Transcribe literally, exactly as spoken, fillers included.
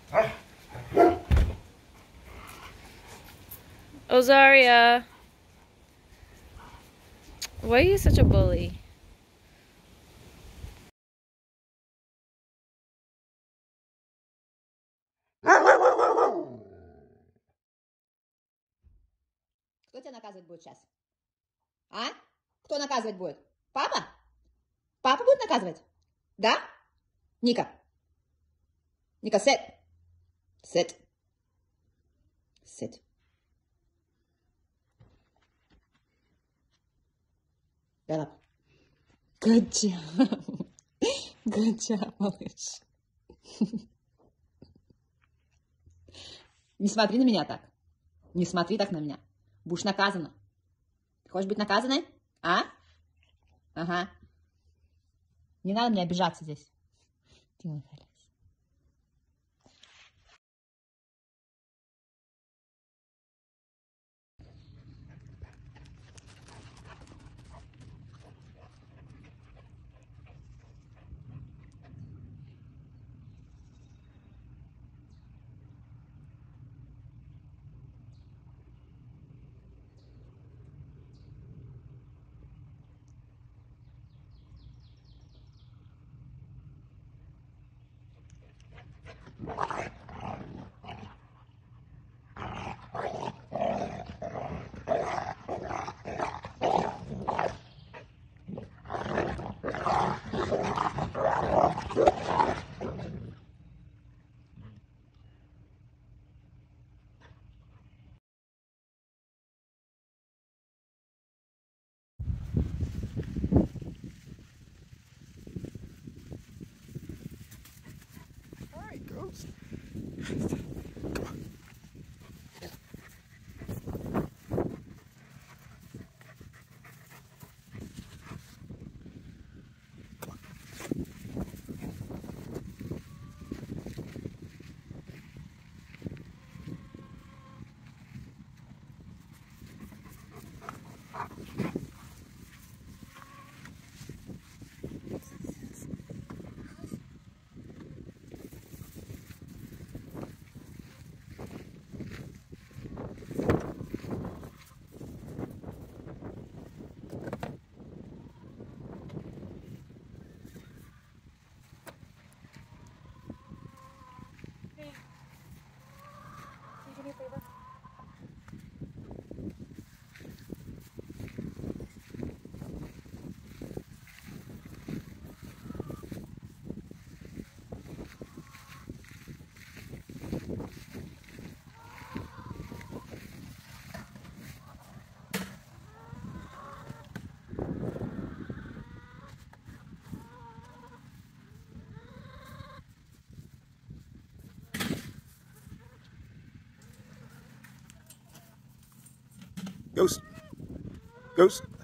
Ozaria, why are you such a bully? Кто тебя наказывать будет сейчас? А? Кто наказывать будет? Папа? Папа будет наказывать? Да? Ника? Ника, sit. Sit. Sit. Get up. Good job. Good job, малыш. Не смотри на меня так. Не смотри так на меня. Будешь наказана. Ты хочешь быть наказанной? А? Ага. Не надо мне обижаться здесь. Тимофей. Ghost. Ghost. Ghost.